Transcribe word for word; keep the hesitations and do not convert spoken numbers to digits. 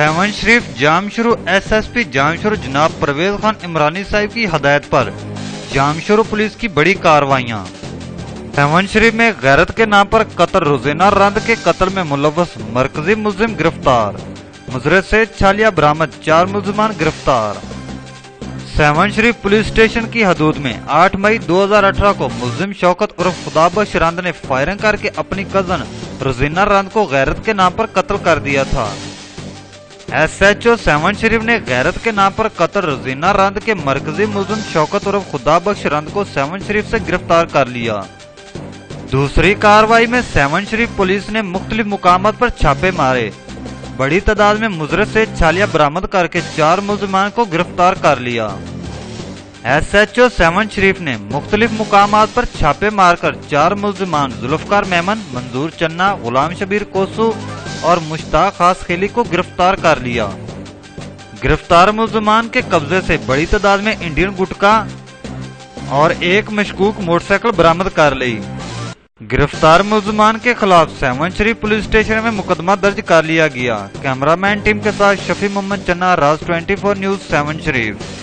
Seven शरीफ जाम शुरू S S P जाम शुरू जनाब परवेज खान इमरानी साहब की हदायत पर जाम शुरू पुलिस की बड़ी कार्रवाइयां। सेवन शरीफ में गैरत के नाम पर कत्ल रोजीना रंद के कत्ल में मुलव्वस मरकजी मुलजिम गिरफ्तार। मुजरे से छालिया बरामद, चार मुलजिमान गिरफ्तार। सेवन शरीफ पुलिस स्टेशन की हदूद में आठ मई दो हजार अठारह को मुलजिम शौकत उर्फ खुदाबख्श रंद ने फायरिंग करके अपनी कजन रोजीना रंद को गैरत के नाम पर कत्ल कर दिया था। S H O Sehwan Sharif ने गैरत के नाम पर कत्ल रोजीना रंद के मरकजी मुलजिम शौकत उर्फ खुदाबख्श रंद को सेवन शरीफ से गिरफ्तार कर लिया। दूसरी कार्रवाई में सेवन शरीफ पुलिस ने मुख्तलिफ मुकामात पर छापे मारे, बड़ी तादाद में मुजरे से छालिया बरामद करके चार मुलजिमान को गिरफ्तार कर लिया। S H O Sehwan Sharif ने मुख्तलिफ मुकामात पर छापे मारकर चार मुलजिमान जुल्फकार मेमन, मंजूर चन्ना, गुलाम शबीर कोसू और मुश्ताक खास खेली को गिरफ्तार कर लिया। गिरफ्तार मुलजिमान के कब्जे से बड़ी तादाद में इंडियन गुटखा और एक मशकूक मोटरसाइकिल बरामद कर ली। गिरफ्तार मुलजिमान के खिलाफ सेवन शरीफ पुलिस स्टेशन में मुकदमा दर्ज कर लिया गया। कैमरामैन टीम के साथ Shafi Mohammad Channa, Raj twenty four news, Sehwan शरीफ।